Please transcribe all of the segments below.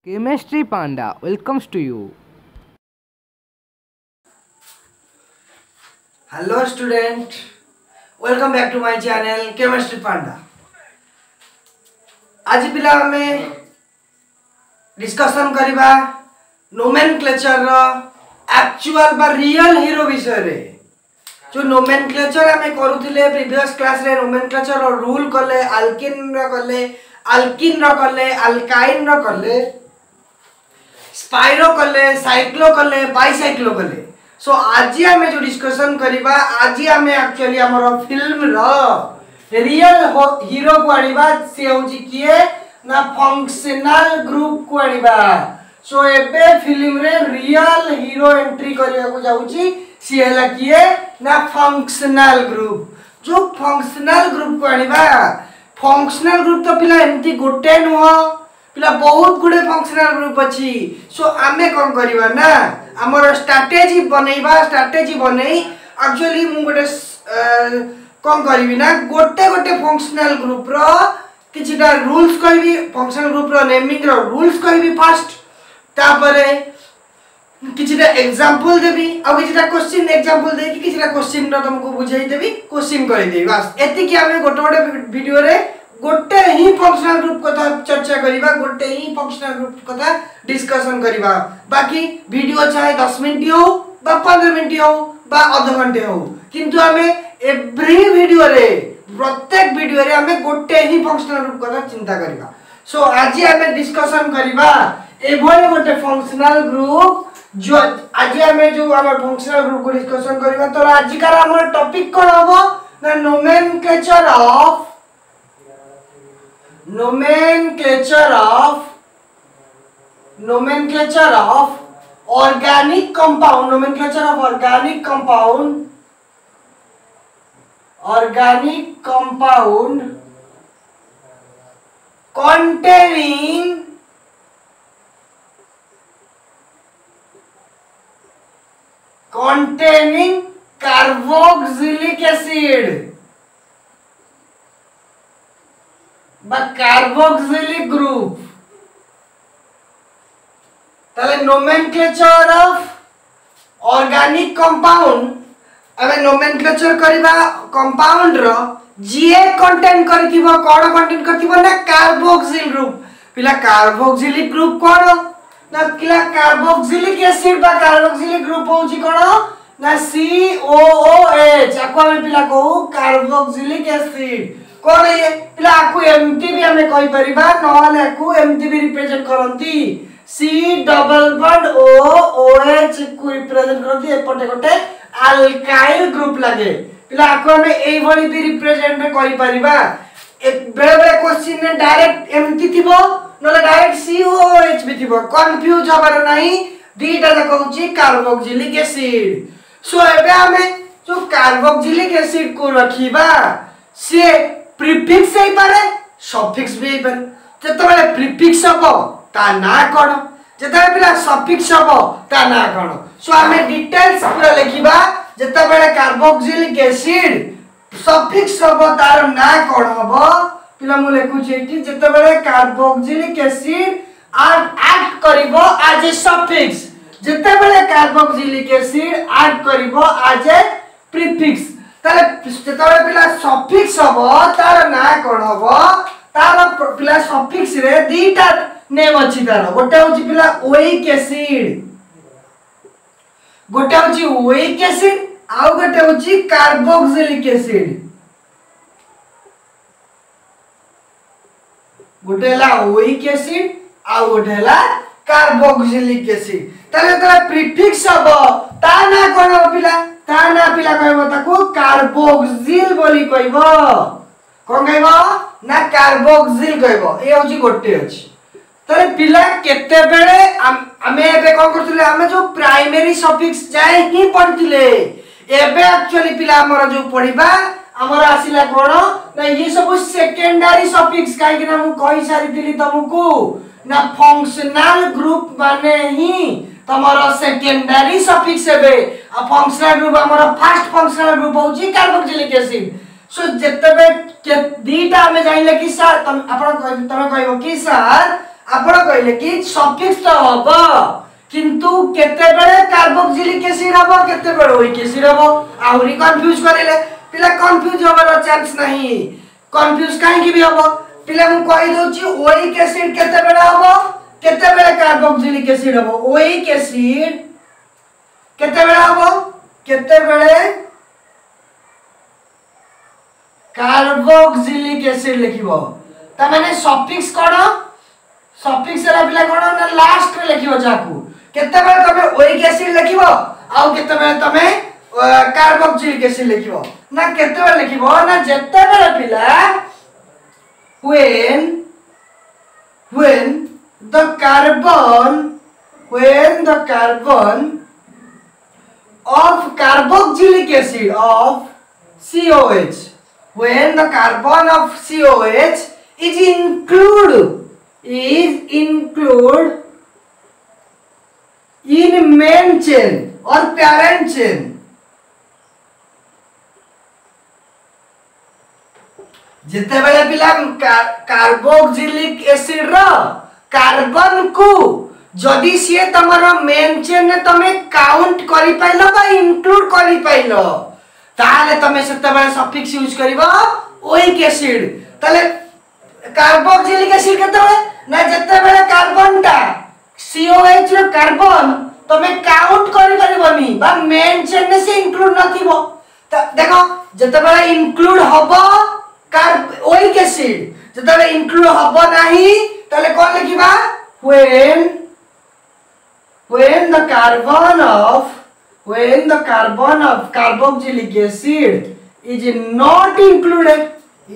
Chemistry Panda welcomes to you. Hello student, welcome back to my channel Chemistry Panda. आज पिला हमें discussion करिबा nomenclature रो actual बा real hero विषय रे। जो नोमेनक्लेचर हमें करूथिले प्रीवियस क्लास रे नोमेनक्लेचर रो रूल कले अल्किन रो कले अल्काइन रो कले स्पाइरो कले साइक्लो कले बाइसाइक्लो कले। सो आज हमें जो डिस्कशन करिबा आज हमें एक्चुअली हमर फिल्म रो रियल हीरो को आनिबा से होची किए ना फंक्शनल ग्रुप को आनिबा। सो एबे फिल्म रे रियल हीरो एंट्री करिया को जाउची सी हला किए ना फंक्शनल ग्रुप। जो फंक्शनल ग्रुप को आनिबा फंक्शनल ग्रुप तो पिला एमती गोटे नुह पिला बहुत गुडे फंक्शनल ग्रुप अछि। सो आमे कोन करिबा ना हमर स्ट्रेटजी बनै एक्चुअली मु गोटे कोन करबी ना गोटे गोटे फंक्शनल ग्रुप रो किछटा रूल्स कहबी फंक्शनल ग्रुप रो नेमिंग रो रूल्स कहबी फर्स्ट तापरे किछटा एग्जांपल देबी आ किछटा क्वेश्चन एग्जांपल देकी किछटा क्वेश्चन रो तुमको बुझाई देबी क्वेश्चन करि देबी बस एति कि हमें गोटे गोटे वीडियो रे गोटे ही फंक्शनल ग्रुप कथा चर्चा करिबा गोटे ही फंक्शनल ग्रुप कथा डिस्कशन करिबा। बाकी वीडियो चाहे 10 मिनिट हो बा 15 मिनिट हो बा आधा घंटे हो किंतु हमें एवरी वीडियो रे प्रत्येक वीडियो रे हमें गोटे ही फंक्शनल ग्रुप कथा चिंता करिबा। सो आज हमें डिस्कशन करिबा एभले गोटे फंक्शनल ग्रुप जो आज हमें जो हमर फंक्शनल ग्रुप को डिस्कशन करिबा। तो आज का हमर टॉपिक कोन हबो ना nomenclature of organic compound containing carboxylic acid बा कार्बोक्सिलिक ग्रुप। ताले नोमेनक्लेचर ऑफ ऑर्गेनिक कंपाउंड अबे नोमेनक्लेचर करिबा कंपाउंड रो जीए कंटेन करथिबो कोन कंटेन करथिबो ना कार्बोक्सिल ग्रुप। पिला कार्बोक्सिलिक ग्रुप कोन ना किला कार्बोक्सिलिक एसिड बा कार्बोक्सिलिक ग्रुप होची कोन ना COOH आको हम पिला कहू कार्बोक्सिलिक एसिड कोन ये पिला आकु एमटी भी हमें कहि परिबा नहले आकु एमटी भी represent करंती C double bond OH को रिप्रेजेंट करंती एपटे गोटे अल्काइल ग्रुप लागे। पिला आकु हमें एई भली भी रिप्रेजेंट कहि परिबा। एक बेले बेले क्वेश्चन ने डायरेक्ट एमटी थिबो नले डायरेक्ट COOH भी थिबो कंफ्यूज हबार नाही दीटा त कहूची कार्बोक्सिलिक एसिड। सो एबे हमें जो कार्बोक्सिलिक एसिड को रखिबा से प्रीफिक्स हे पारे सफिक्स भी हे पारे। जेतबेले प्रीफिक्स हबो ता ना कोन जेतबेले पिला सफिक्स हबो ता ना कोन। सो हमें डिटेल्स पूरा लिखिबा जेतबेले कार्बोक्सिलिक एसिड सफिक्स हबो तार ना कोन हबो पिला मु लेखु jetty जेतबेले carboxylic acid add करिवो as a suffix जेतबेले carboxylic acid add करिवो as a prefix ताले जेतबेले पिला सफिक्स हबो तार ना कोन हबो तार पिला सफिक्स रे दीटा नेम अछि तार गोटे होची पिला ओइक एसिड गोटे होची ओइक एसिड आ गोटे होची कार्बोक्सिलिक एसिड। गोटे ला ओइक एसिड आ गोटे ला कार्बोक्सिलिक एसिड। ताले ताला प्रीफिक्स हबो ता ना कोन हबो पिला ता ना पिला कहबो ताको कार्बोक्सिल बोली कहबो कोन कहबो ना कार्बोक्सिल कहबो ए होची गोटे अछि। तरे पिला केते बेले हमें एबे कोन करथिले हमें जो प्राइमरी सफिक्स जाय ही पढथिले एबे एक्चुअली पिला हमर जो पढिबा हमर आसिला कोन ना ये सब सेकेंडरी सफिक्स काहे कि ना मु कहि सारी दिली तुमको ना फंक्शनल ग्रुप माने ही तमरो सेकेंडरी सफिक्स हेबे आ फंक्शनल ग्रुप हमरो फर्स्ट फंक्शनल ग्रुप होची कार्बोक्सिलिक एसिड। सो जेतबे के दीटा हमें जाइले कि सर तुम कहबो कि सर आपण कहले कि सफिक्स तो हबो किंतु केते बेले कार्बोक्सिलिक एसिड हबो केते बेले ओइक एसिड हबो आउरी कंफ्यूज करेले पिला कंफ्यूज होबार चांस नहीं कंफ्यूज काहे कि भी हबो पिला मु कहि दोची ओइक एसिड केते बेले हबो केते बेले कार्बोक्सिलिक एसिड हबो ओइक एसिड केते बेले हबो केते बेले कार्बोक्सिलिक एसिड लिखिबो त माने सफिक्स कोन सफिक्स रा पिला कोन ना लास्ट रे लिखिबो जाकू केते बेले तमे ओइक एसिड लिखिबो आ केते बेले तमे कार्बोक्सिलिक एसिड लिखिबो ना केते बेले लिखिबो ना जेते बेले पिला when the carbon of carboxylic acid of COH when the carbon of COH is include in main chain or parent chain जिते बेले पिला कार्बोक्सिलिक एसिड रो कार्बन को जदी से तमरो मेन चेन ने तमे काउंट करि पाइलो बा इंक्लूड करि पाइलो ताले तमे सेते बेले सफिक्स यूज करबो ओइक एसिड ताले कार्बोक्सिलिक एसिड केते बेले ना जते बेले कार्बन टा COH रो कार्बन तमे काउंट करि परिबनी बा मेन चेन ने से इंक्लूड नथिबो त देखो जते बेले इंक्लूड हबो ओइक एसिड जतबे इंक्लूड हबो नाही तले कोन लिखिबा when the carbon of carboxylic acid is not included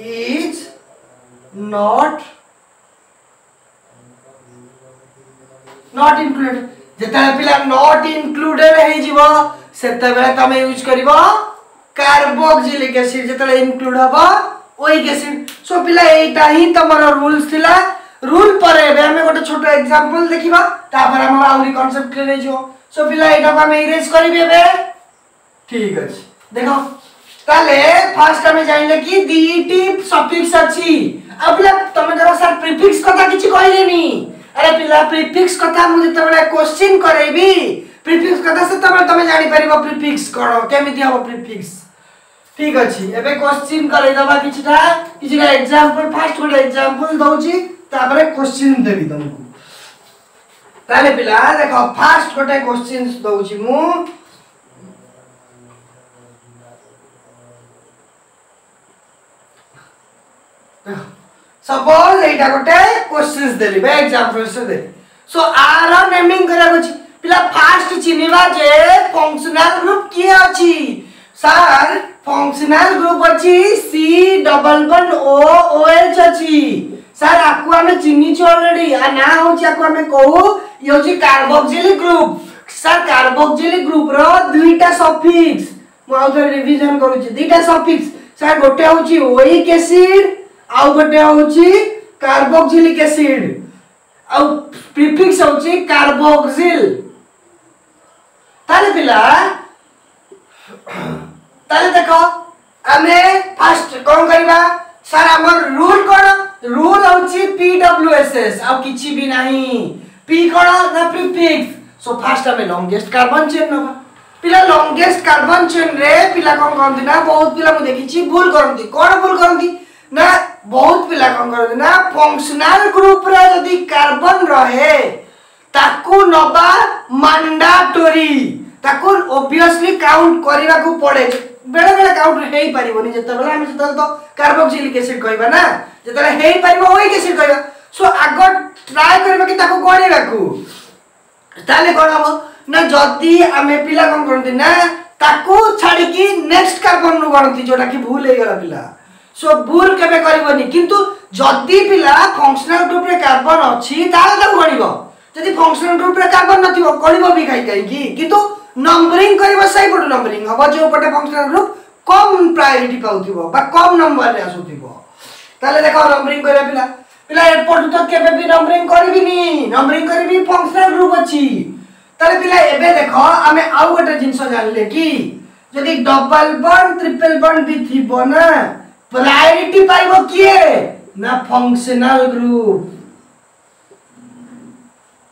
जतबे पिला not included हे जीवो सेतबे तमे यूज करिवो कार्बोक्सिलिक एसिड जतबे इंक्लूड हबो ओइक एसिड सो पिला एटा ही तमरो रूल्स थिला रूल परे बे हमें गोटे छोटो एग्जांपल देखिबा तापर हम आउरी कांसेप्ट क्लियर हे जो सो पिला एटा को हम इरेज करिबे बे ठीक अछि देखो ताले फर्स्ट हमें जानिले कि दीटी सफिक्स अछि अब पिला तमे जरा सर प्रीफिक्स कथा किछि कहलेनी अरे पिला प्रीफिक्स कथा मु जते बेले क्वेश्चन करेबी प्रीफिक्स कथा से तमे जानि परिबो प्रीफिक्स कोन केमिति हबो प्रीफिक्स ठीक अछि एबे क्वेश्चन करे दबा किछटा एग्जांपल फर्स्ट गोटे एग्जांपल दउची तापरे क्वेश्चन देबी तुमको ताले पिला देखो फर्स्ट गोटे क्वेश्चन दउची मु सपोज एटा गोटे क्वेश्चंस देली बे एग्जांपल से दे सो आर नेमिंग करा गछि पिला फर्स्ट चिनिबा जे फंक्शनल ग्रुप की अछि सर फंक्शनल ग्रुप अछि C++OOH अछि सर आपको हमें चिन्नी छ ऑलरेडी आ ना होछि आपको हमें कहू ये होछि carboxylic group sir carboxylic group रो दुईटा सफिक्स मु आउथर रिवीजन करू छी दुईटा सफिक्स सर गोटे होछि ओइक एसिड आ गोटे होछि कार्बोक्सिलिक एसिड आ प्रीफिक्स होछि कार्बोक्सिल ताले पिला ताले देखो हमें फर्स्ट कोन करबा सर हमर रूल कोन रूल होछि PWSS आ किछि भी नहीं P कोन ना प्रीफिक्स सो फर्स्ट हमें लॉन्गेस्ट कार्बन चेन नबा पिला लॉन्गेस्ट कार्बन चेन रे पिला कोन करंती ना बहुत पिला मु देखिछि भूल करंती कोन भूल करंती ना बहुत पिला कोन करंती ना फंक्शनल ग्रुप रे यदि कार्बन रहे ताकू नबा मैंडेटरी ताकू ऑब्वियसली काउंट करिवा को पड़े बेले बेले काउंट हेई परिबोनी जते बेले हम जते तो कार्बोक्सिलिक एसिड कहबा ना जते हेई परिबो ओइक एसिड कहबा सो आगो ट्राई करबा कि ताको गणिबा को ताले कोन हो ना जदी हमें पिला कोन करंती ना ताकू छाडी कि नेक्स्ट कार्बन नु गणती जोटा कि भूल हे गेला पिला सो भूल केबे करबोनी किंतु जदी पिला फंक्शनल ग्रुप रे कार्बन अछि ताले ताको गणिबो जदी फंक्शनल ग्रुप रे कार्बन नथिबो गणिबो भी काई कि किंतु नंबरिंग करबा सही पट नंबरिंग हबो जो पटे फंक्शनल ग्रुप कम प्रायोरिटी पाउथिबो बा कम नंबर रे आसुथिबो ताले देखो नंबरिंग करे पिला पिला एपट तो केबे भी नंबरिंग करबिनी नंबरिंग करबी फंक्शनल ग्रुप अछि ताले पिला एबे देखो हमें आउ गोटे जिंस जानले कि जदी डबल बॉन्ड ट्रिपल बॉन्ड भी थिबो ना प्रायोरिटी पाइबो किए ना फंक्शनल ग्रुप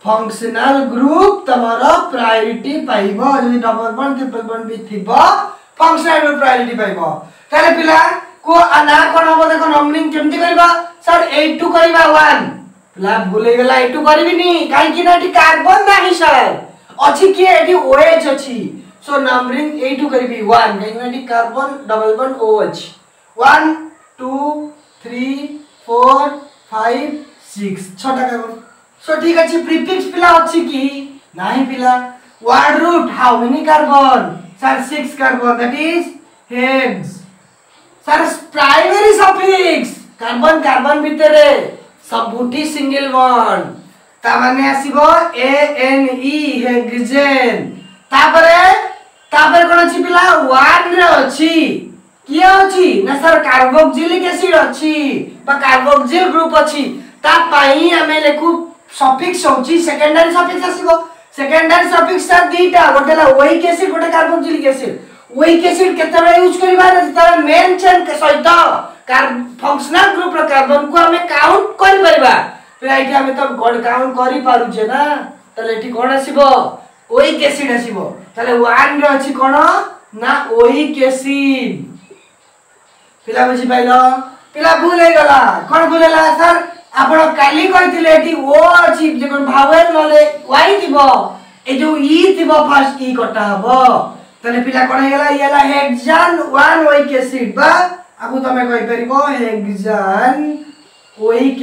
फंक्शनल ग्रुप तमरो प्रायोरिटी पाइबो जदि डबल बॉन्ड ट्रिपल बॉन्ड भी थिबो फंक्शनल ग्रुप प्रायोरिटी पाइबो ताले पिला को आना कोन हो देखो नंबरिंग केमती करबा सर 82 करबा 1 पिला भूले गेला 82 करबिनी काई कि नाटी कार्बन नाही सर अछि कि एटी OH अछि सो नंबरिंग 82 करबी 1 काई नाटी कार्बन डबल बॉन्ड OH 1 2 3 4 5 6 छटा कार्बन सो ठीक अछि प्रीफिक्स पिला अछि कि नाही पिला word root how many carbon sir 6 carbon that is hex sir primary suffix carbon carbon भितरे सबुटी सिंगल बॉन्ड ता माने आसीबो ANE हेक्सेन तापरे कोन अछि पिला 1 रे अछि किए अछि ना सर कार्बोक्सिलिक एसिड अछि बा कार्बोक्सिल ग्रुप अछि ता पई हमें लेखु सफिक्स होची सेकेंडरी सफिक्स आसीबो सेकेंडरी सफिक्स सर दीटा गोटेला ओइक एसिड गोटे कार्बोक्सिलिक एसिड ओइक एसिड केतबे यूज करिबा तार मेन चेन के सहित फंक्शनल ग्रुप रो कार्बन को हमें काउंट करि परिबा फिर आइठी हमें तो काउंट करि पारु छे ना तले एठी कोन आसीबो ओइक एसिड आसीबो तले 1 रे अछि कोन ना ओइक एसिड पिला बुझी पाइलो पिला भूल हे गला कोन भूलेला सर आपण काली कहिथिले एठी ओ अछि जे कोन भावेल नले वाई थिबो ए जो ई थिबो फर्स्ट ई कटा हबो तले पिला कोन हे गला येला हेक्सान 1 ओइक एसिड बा आगु तमे कहि परिबो हेक्सान ओइक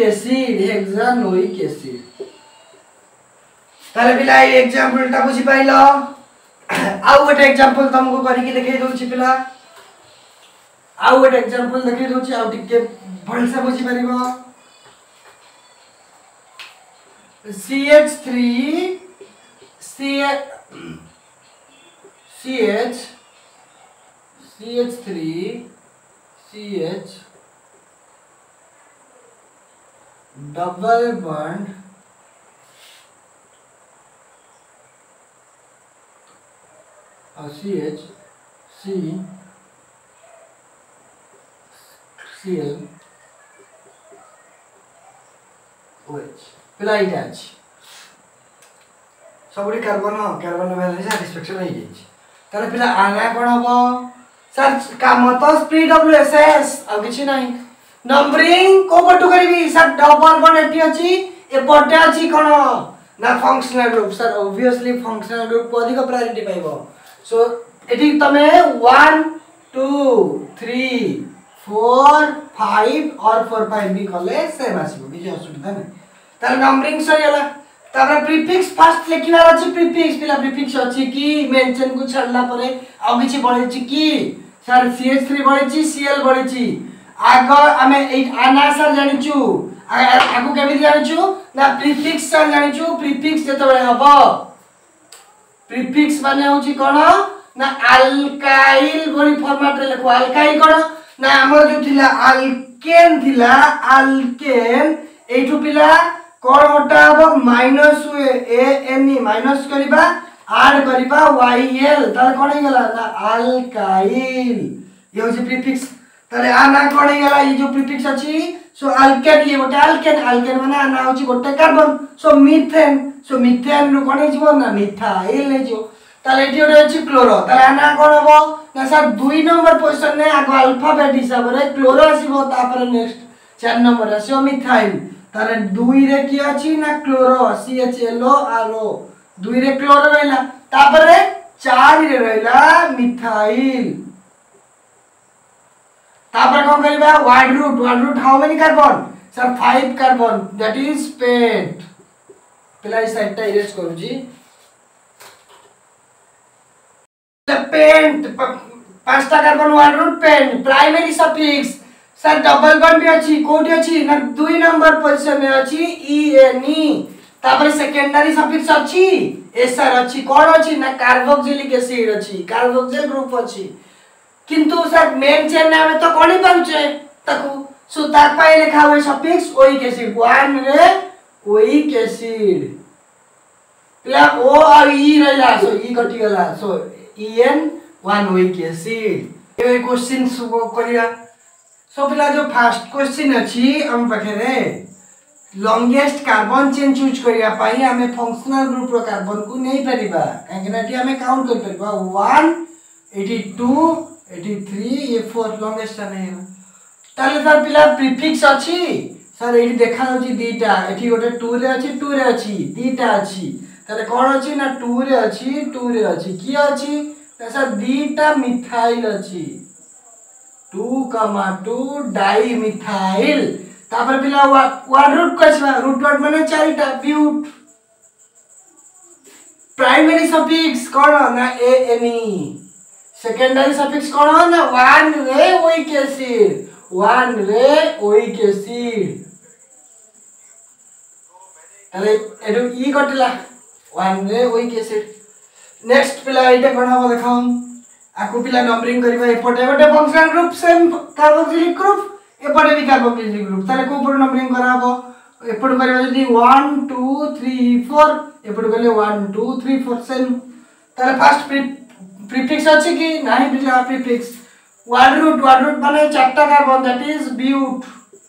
एसिड तले पिला ए एग्जांपल ता बुझी पाइलो आउ गोटे एग्जांपल तुमको करि के देखाइ दउ छी पिला आउ गोटे एग्जांपल देखाइ दउ छी आउ टिके भल से बुझी परिबो CH3 CH डबल बॉन्ड और CH Cl OH पिला इटा अछि सबडी कार्बन वैलेंस सैटिस्फैक्शन हो जाई ताले पिला आना कोन हबो सर काम तो PWSS आ किछि नाही नंबरिंग को पटु करबी सर डबल बॉन्ड एटी अछि ए पटे अछि कोन ना functional group sir obviously functional group को अधिक प्रायोरिटी पाइबो सो एटी तमे 1 2 3 4 5 और 4 5 भी कले सेम आसीबो किछि असुविधा नै तार नंबरिंग सरियला तापर प्रीफिक्स फर्स्ट लिखिबार अछि प्रीफिक्स पिला प्रीफिक्स अछि कि मेंशन को छडला परे आ किछि बढै छि कि सर CH3 बढै छि Cl बढै छि आगो हमें ए आना सर जानि छु आगो केमि जानि छु ना प्रीफिक्स सर जानि छु प्रीफिक्स जेतबे हबो प्रीफिक्स माने होछि कोन ना अल्काइल बोली फॉर्मेट रे लिखो अल्काइल कोन ना हमर जो थिला अल्केन एठु पिला कोन होटा अब माइनस ANE माइनस करिबा ऐड करिबा YL ताले कोन गेला ना अल्काइल ये होछि प्रीफिक्स ताले आना कोन गेला ये जो प्रीफिक्स अछि सो अल्केन ये गोटे अल्केन माने आना होछि गोटे कार्बन सो मीथेन रो कोन हिजबो ना मिथाइल हे जो ताले एठी ओटे अछि क्लोरो ताले आना कोन हबो ना सर 2 नंबर पोजीशन ने आगो अल्फाबेट हिसाब रे क्लोरो आसीबो तापर नेक्स्ट 4 नंबर आसीबो मिथाइल तारे 2 रे की अछि ना क्लोरो CHLO RO 2 रे क्लोरो रहला तापर 4 रे रहला मिथाइल तापर कोन करबा word root how many carbon sir 5 carbon that is pent पिला इस साइड टा इरेज करू जी द पेंट पांचटा carbon word root pent primary suffix sir double bond भी अछि कोठी अछि ना 2 नंबर पोजीशन में अछि ENE तापर सेकेंडरी सफिक्स अछि SR अछि कोन अछि ना कार्बोक्सिलिक एसिड अछि कार्बोक्सिल ग्रुप अछि किंतु सर मेन चेन में हमें तो कोनी पाउचे ताकू सो ता पाए लिखा हुए सफिक्स ओइक एसिड 1 रे ओइक एसिड पिला O और E रहला सो E कटि गेला सो EN 1 ओइक एसिड ए क्वेश्चन सुबो करिया सो पिला जो फर्स्ट क्वेश्चन अछि हम पखे रे लॉन्गेस्ट कार्बन चेन चूज करिया पाई हमें फंक्शनल ग्रुप रो कार्बन को नहीं परिबा काहे कि हमें काउंट कर परिबा 1 82 83 ये 4 लॉन्गेस्ट नहीं है ताले सर पिला प्रीफिक्स अछि सर एठी देखा होची दीटा एठी गोटे 2 रे अछि 2 रे अछि दीटा अछि ताले कोन अछि ना 2 रे अछि 2 रे अछि की अछि सर दीटा मिथाइल अछि 2,2 डाई मिथाइल तापर पिला वन रूट कसबा रूट वर्ड माने चारिटा ब्यूट प्राइमरी सफिक्स कोन ना A N E secondary suffix कोन ना 1 रे ओइक एसिड 1 रे ओइक एसिड अरे एडु ई कटला 1 रे ओइक एसिड नेक्स्ट पिला एटा कोन हो देखाऊ आकु पिला नंबरिंग करबा एपटे एपटे functional group same carboxylic group एपटे भी कार्बोक्सिलिक ग्रुप ताले को ऊपर नंबरिंग कराबो एपटे करबा जदी 1 2 3 4 एपटे गले 1 2 3 4 सेम ताले फर्स्ट प्रीफिक्स अछि कि नाही पिला प्रीफिक्स वन रूट माने चारटा carbon that is but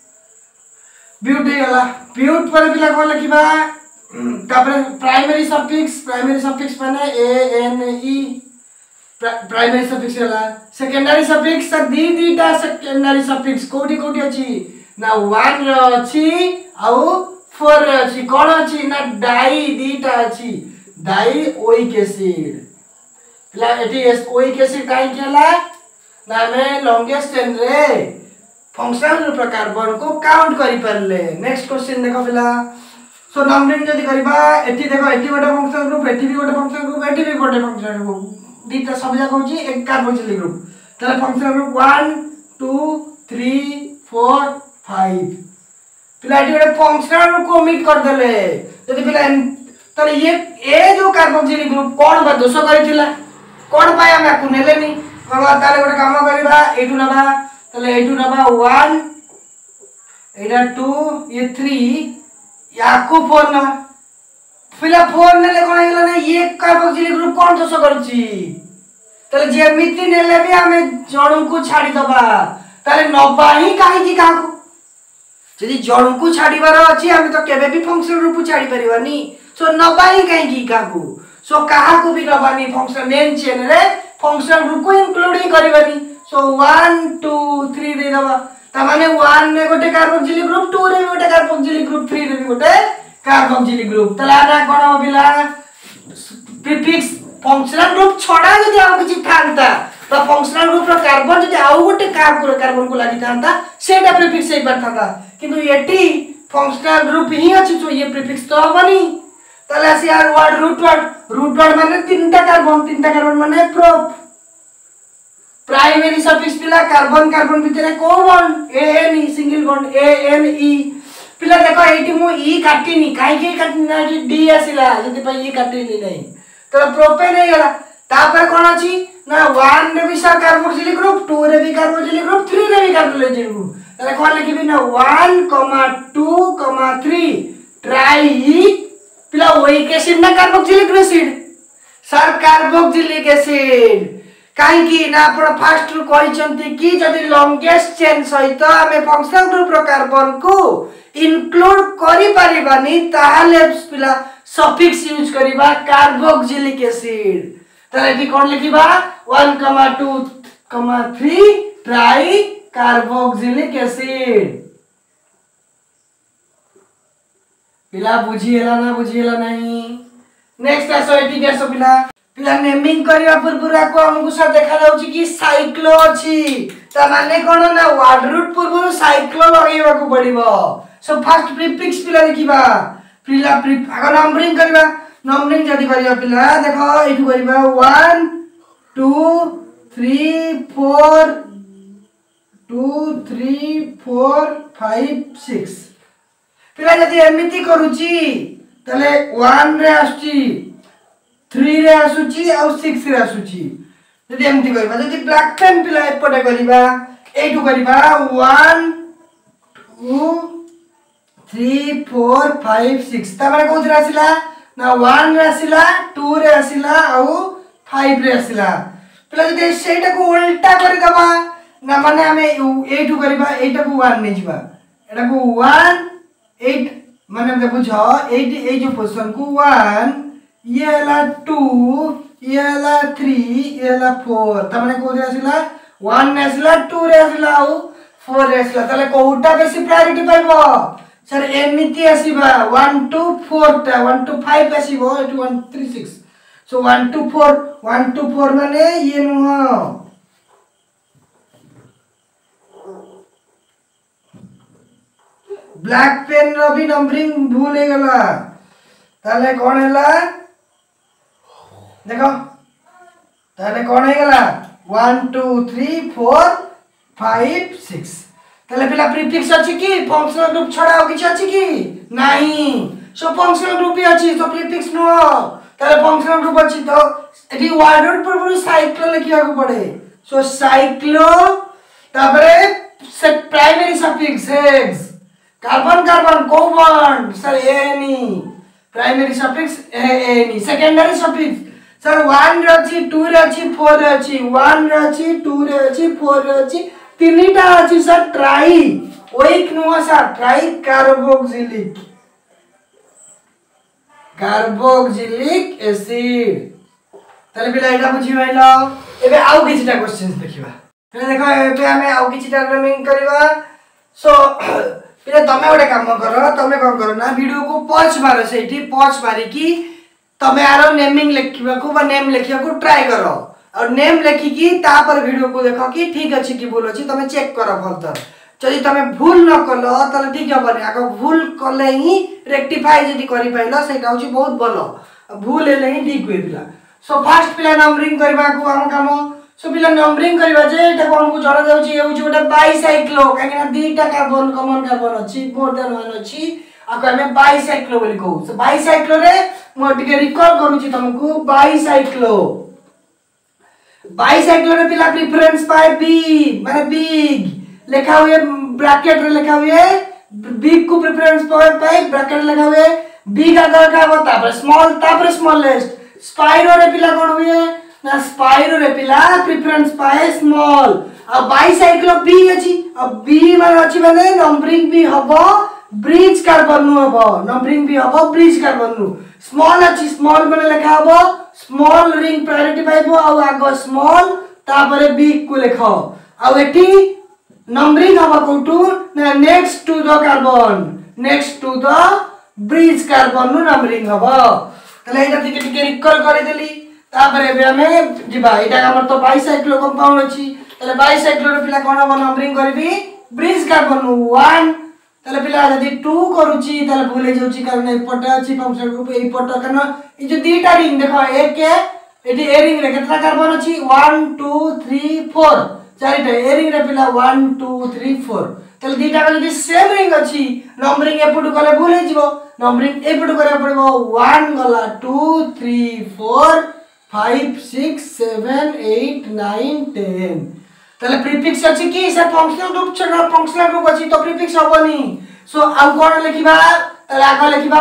but हे गला ब्यूट पर पिला को लिखिबा तापर प्राइमरी सफिक्स माने A N E primary suffix होला सेकेंडरी सफिक्स दीटा सेकेंडरी सफिक्स कोठी कोठी अछि ना 1 रे अछि आउ 4 रे अछि कोन अछि ना डाई दीटा अछि डाई ओइक एसिड पिला एटी ओइक एसिड काई केला ना में लॉन्गेस्ट चेन रे फंक्शनल ग्रुप कार्बन को काउंट करि परले नेक्स्ट क्वेश्चन देखो पिला सो नंबरिंग जदी करबा एटी देखो एटी गोटे फंक्शनल ग्रुप एटी भी गोटे फंक्शनल ग्रुप एटी भी गोटे फंक्शनल ग्रुप दीटा सब जगह होची एक कार्बोक्सिलिक ग्रुप ताले फंक्शनल ग्रुप 1 2 3 4 5 पिला एटी गोटे फंक्शनल ग्रुप को ओमिट कर देले जदी पिला ताले ये ए जो कार्बोक्सिलिक ग्रुप कोन बा दोष करिथिला कोन पाय हम आकु नेलेनी बाबा ताले गोटे काम करबा एटू नबा ताले एटू नबा 1 एटा 2 ये 3 याकु 4 ना पिला 4 नेले कोन हेला ने ये कार्बोक्सिलिक ग्रुप कोन दोष करछि तले जेमिति नेले भी हमें जणु को छाडी दबा तले नबा ही काहे की काकू जदी जणु को छाडीबार अछि हम तो केबे भी फंक्शनल ग्रुप छाडी परिबानी सो नबा ही काहे की काकू सो काहा को भी नबानी फंक्शन मेन चेन रे फंक्शनल ग्रुप को इंक्लूड ही करबानी सो 1 2 3 दे दबा त माने 1 में गोटे कार्बोक्सिलिक ग्रुप 2 रे गोटे कार्बोक्सिलिक ग्रुप 3 रे गोटे कार्बोक्सिलिक ग्रुप तला ना कोन होबिला प्रीफिक्स फंक्शनल ग्रुप छोड़ा जदी आ किछि थांता तो फंक्शनल ग्रुप रो कार्बन जदी आ गोटे कार्बन को लागि थांता सेटा प्रीफिक्स एक बार थांता किंतु एटी फंक्शनल ग्रुप ही अछि तो ये प्रीफिक्स तो हबनी तले से यार रूट वर्ड माने तीनटा कार्बन माने प्रोप प्राइमरी सफिक्स पिला कार्बन भितरे को bond A N E single bond A N E पिला देखो एटी मु ई काटिनी काहे के काटिनी ना डी आसिला जदी पई ई काटिनी नहीं तो प्रोपेन हे गला तापर कोन अछि ना 1 रे भी सा कार्बोक्सिलिक ग्रुप 2 रे भी कार्बोक्सिलिक ग्रुप 3 रे भी कार्बोक्सिलिक ग्रुप तले कोन लिखिबी ना 1 2 3 ट्राई पिला ओइक एसिड ना carboxylic acid sir carboxylic acid काहे की ना आपण फास्ट रु कहिसंती कि जदी लॉन्गेस्ट चेन सहित हमें फंक्शनल ग्रुप रो कार्बन को इंक्लूड करि परिबानी ताहाले पिला सफिक्स यूज करिबा कार्बोक्सिलिक एसिड तले की कोन लिखिबा 1 2 3 ट्राई कार्बोक्सिलिक एसिड पिला बुझिएला ना बुझिएला नहीं नेक्स्ट आसो एटी के आसो पिला नेमिंग करिया पूर्वरा को हमकु सब देखा जाउची कि साइक्लो अछि त माने कोन ना वर्ड रूट पूर्वरु साइक्लो लगेबा को पड़िबो सो फर्स्ट प्रीफिक्स पिला लिखिबा पिला अगर नंबरिंग करबा नंबरिंग जदी करिया पिला देखो एठू करबा 1 2 3 4 2 3 4 5 6 पिला जदी एमिति करूची तले 1 रे आछी 3 रे आसुची और 6 रे आसुची जदी एमिति करबा जदी ब्लैक पेन पिला एपटे करबा एठू करबा 1 2 3 4 5 6 ता माने कोथरा आसिला ना 1 रे आसिला 2 रे आसिला और 5 रे आसिला पिला जदी सेटा को उल्टा कर दबा ना माने हमें एठू करबा एटा को 1 नै जिबा एटा को 1 8 माने बुझ ए जो पोजीशन को 1 ये हला 2 ये हला 3 ये हला 4 त माने को आसिला 1 ने आसिला 2 रे आसिला आउ 4 रे आसिला तले कोउटा बेसी प्रायोरिटी पाइबो सर एमिति आसीबा 1 2 4 टा 1 2 5 आसीबो 1 3 6 सो 1 2 4 माने ये नुह ब्लैक पेन रो भी नंबरिंग भूल हे गला ताले कोन हैला देखो ताले कोन हे गला 1 2 3 4 5 6 ताले पिला प्रीफिक्स अछि की फंक्शनल ग्रुप छडा हो किछ अछि की नाही सो फंक्शनल ग्रुप ही अछि सो प्रीफिक्स नो ताले फंक्शनल ग्रुप अछि तो एटी वर्ड रूट पर साइक्लो लिखिया को पड़े सो साइक्लो तापरे से प्राइमरी सफिक्स एक्स कार्बन कार्बन को bond sir any primary suffix any secondary suffix sir 1 रे अछि 2 रे अछि 4 रे अछि 1 रे अछि 2 रे अछि 4 रे अछि तीनटा अछि सर ट्राई ओइक नुवा सर ट्राई कार्बोक्सिलिक एसिड तले बिला एटा बुझी पाइलो एबे आउ किछटा क्वेश्चंस देखिबा तले देखो एबे हमें आउ किछटा रनिंग करबा सो फिर तमे ओडे काम करो तमे कोन करो ना वीडियो को पॉज मारो सेठी पॉज मारी की तमे आरो नेमिंग लिखिबा को बा नेम लिखिया को ट्राई करो और नेम लिखि की ता पर वीडियो को देखो कि ठीक अछि कि भूल अछि तमे चेक करो फर्दर जदि तमे भूल न कलो तले ठीक हबनी आगो भूल कले ही रेक्टिफाई जदि करि पाइलो सेटा होछि बहुत भलो भूल हेले ही ठीक होइला सो फर्स्ट पिला नंबरिंग करबा को हम काम सो पिला नंबरिंग करबा जे एटा कोन को जणा जाउची ए होची ओटा बाइसाइक्लो काहे ना दुईटा कार्बन कॉमन कार्बन अछि मोर देन वन अछि आको हमें बाइसाइक्लो बोली कहू सो बाइसाइक्लो रे मो टिके रिकॉल करूची तुमको बाइसाइक्लो रे पिला प्रेफरेंस पाए बी माने बिग लिखा हुए ब्रैकेट रे लिखा हुए बिग को प्रेफरेंस पाए ब्रैकेट लिखा हुए बिग आगे का होता पर स्मॉलेस्ट स्पाइरो रे पिला कोन हुए ना स्पाइरो रे पिला प्रेफरेंस पाए स्मॉल अब बाइसाइक्लो बी अछि अब बी माने अछि माने नंबरिंग भी हबो ब्रिज कार्बन नु हबो नंबरिंग भी हबो ब्रिज कार्बन नु स्मॉल अछि स्मॉल माने लिखा हबो स्मॉल रिंग प्रायोरिटी पाइबो आ आगो स्मॉल तापरे बिग को लिखो आ एठी नंबरिंग हबो कोटू ना next to the carbon next to the bridge carbon नु नंबरिंग हबो तले एटा टिके टिके रिकॉल करि देली तापरे बे हमें जिबा एटा हमर तो बाइसाइक्लो कंपाउंड अछि तले बाइसाइक्लो रे पिला कोन हबो नंबरिंग करबी ब्रिज कार्बन 1 तले पिला जदी 2 करूची तले भूले जाउची कारण ए पट अछि फंक्शन ग्रुप ए पट कारण ई जो दीटा रिंग देखो एक के एटी ए रिंग रे केतना कार्बन अछि 1 2 3 4 चारिटा ए रिंग रे पिला 1 2 3 4 तले दीटा का जदी सेम रिंग अछि नंबरिंग एपटु कले भूले जिवो नंबरिंग एपटु करे पड़बो 1 गला 2 3 4 5 6 7 8 9 10 तले प्रीफिक्स अछि की से फंक्शनल ग्रुप छना फंक्शनल ग्रुप अछि तो प्रीफिक्स होबनी सो आ कोन लिखिबा तले आगो लिखिबा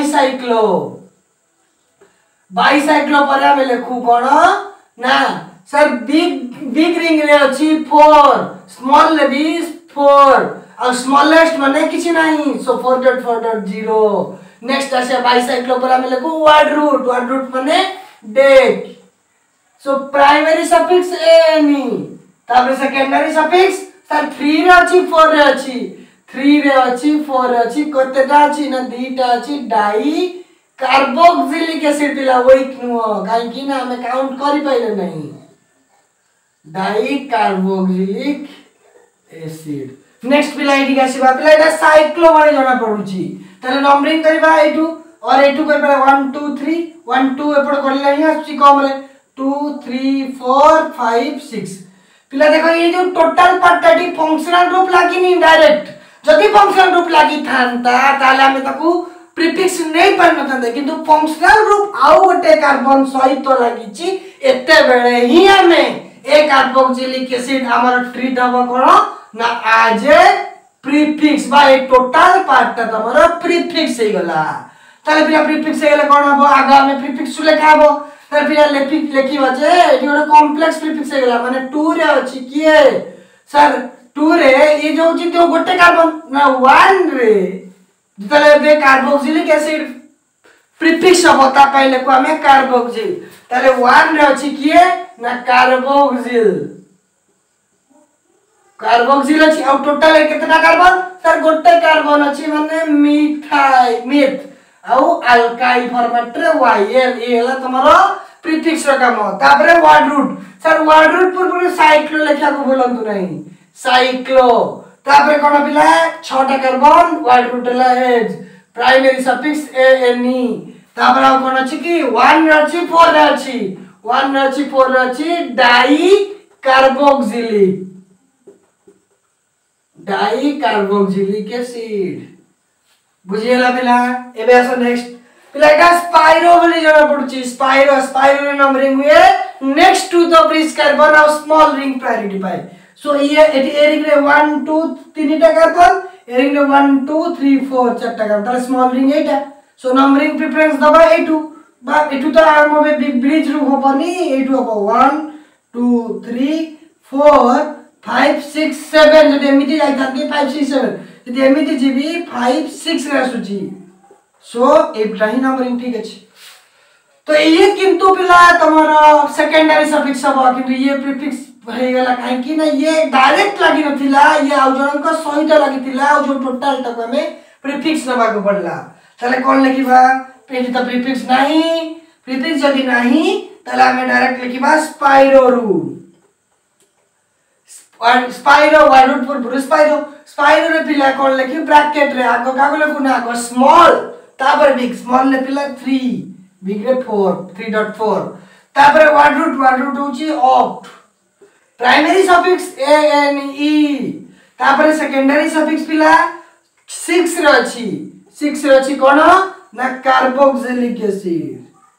बाइसाइक्लो पर हम लिखू कोन ना सर बिग रिंग रे अछि 4 स्मॉल रे भी 4 और स्मॉलेस्ट माने किछि नाही सो 4.4.0 नेक्स्ट आसे बाइसाइक्लो पर हम लिखू वर्ड रूट माने डेट सो प्राइमरी सफिक्स एनी तापर सेकेंडरी सफिक्स सर 3 रे अछि 4 रे अछि 3 रे अछि 4 रे अछि कतेटा अछि ना दुईटा अछि डाई कार्बोक्सिलिक एसिड पिला वेट नु काहे कि ना हमें काउंट करि पाइले नहीं डाई कार्बोक्सिलिक एसिड नेक्स्ट पिला एडी आसीबा पिला एटा साइक्लो माने जणा पडुची तले नंबरिंग करबा एटू और एटू करबा 1 2 3 1 2 एपड करले ही आसी कम रे 2 3 4 5 6 पिला देखो ये जो टोटल पार्टटी फंक्शनल ग्रुप लागी नहीं डायरेक्ट जदी फंक्शनल ग्रुप लागी थांता ताले हमें ताकू प्रीफिक्स नहीं पार नथांते किंतु फंक्शनल ग्रुप आउ गोटे कार्बन सहित लागी छि एते बेले ही हमें ए कार्बोक्सिलिक एसिड हमर ट्रीट हबो कोन ना आज ए प्रीफिक्स बा ए टोटल पार्ट ता हमर प्रीफिक्स हे गला ताले बिना प्रीफिक्स हे गले कोन हबो आगा हमें प्रीफिक्स लेखाबो ताले बिना लेखी बजे एटी गोटे कॉम्प्लेक्स प्रीफिक्स हे गला माने 2 रे अछि किए सर 2 रे ये जो छि तो गोटे कार्बन ना 1 रे जितले बे कार्बोक्सिलिक एसिड प्रीफिक्स होता पहले को हमें कार्बोक्सिल ताले 1 रे अछि किए ना कार्बोक्सिल कार्बोक्सिल अछि और टोटल केतना कार्बन सर गोटे कार्बन अछि माने मिथ आउ अल्काइल फॉर्मेट रे YL ए हला तमरो प्रीफिक्स रो काम तापरे word root sir word root पूर्व साइक्लो लेखा को बोलंतु नहीं साइक्लो तापरे कोन पिला 6 टा कार्बन वर्ड रूट ला एज प्राइमरी सफिक्स ANE तापरे कोन अछि कि 1 रे अछि 4 रे अछि 1 रे अछि 4 रे अछि डाई कार्बोक्सिलिक एसिड बुझियला पिला एबे आसो नेक्स्ट पिला एटा स्पाइरो बोली जणा पडुची स्पाइरो नंबरिंग हुए next to the bridge carbon और स्मॉल रिंग प्रायोरिटी पाए सो ये एटी ए रिंग रे 1 2 3 टा कार्बन ए रिंग रे 1 2 3 4 4 टा कार्बन ताले स्मॉल रिंग एटा सो नंबरिंग प्रेफरेंस दबा ए2 बा ए2 तो आम बे ब्रिज रु होबनी ए2 हो 1 2 3 4 5 6 7 जदि एमिति जाई थाकी 5 6 7 जदि एमिति जीबी 5 6 रे आसुची सो एटा ही नंबरिंग ठीक अछि तो ये किंतु पिला तमरो सेकेंडरी सफिक्स हो किंतु ये प्रीफिक्स हे गला काहे कि ना ये डायरेक्ट लागि नथिला ये आउ जन को सहित लागितिला आउ जो टोटल तक हमें प्रीफिक्स नबा को पड़ला ताले कोन लिखिबा पेज त प्रीफिक्स जदि नाही ताले हमें डायरेक्ट लिखिबा spiro rule spiro word root पर स्पाइरो रे पिला कोन लिखि ब्रैकेट रे आगो कागो लेखु ना आगो स्मॉल तापर बिग स्मॉल ले पिला 3 बिग रे 4 3.4 तापर वर्ड रूट होची ऑक्ट प्राइमरी सफिक्स ANE तापर सेकेंडरी सफिक्स पिला 6 रे अछि कोन ना कार्बोक्सिलिक एसिड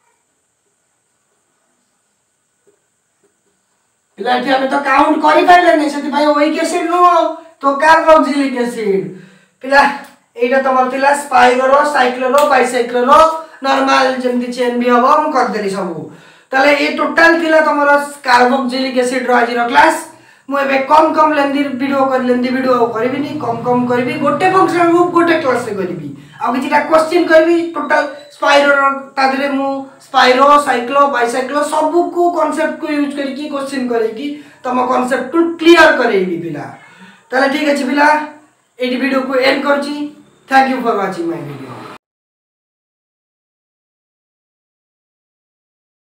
पिला एठी हमें तो काउंट करि पाइले नै सेति भाई ओइक एसिड नो तो कार्बोक्सिलिक एसिड पिला एटा तमर थिला स्पाइरो साइक्लोरो बाइसाइक्लोरो नॉर्मल जेमति चेन भी हबो हम कर देली सब ताले ए टोटल थिला तमर कार्बोक्सिलिक एसिड रो आज रो क्लास मु एबे कम लेंदी वीडियो करबी नि कम करबी गोटे फंक्शन ग्रुप गोटे क्लास से करबी आ किछटा क्वेश्चन करबी टोटल स्पाइरो तादरे मु स्पाइरो साइक्लो बाइसाइक्लो सब को कांसेप्ट को यूज करके क्वेश्चन करेगी तम कांसेप्ट को क्लियर करेगी पिला ताले ठीक अछि पिला एडी वीडियो को एंड करची thank you for watching my video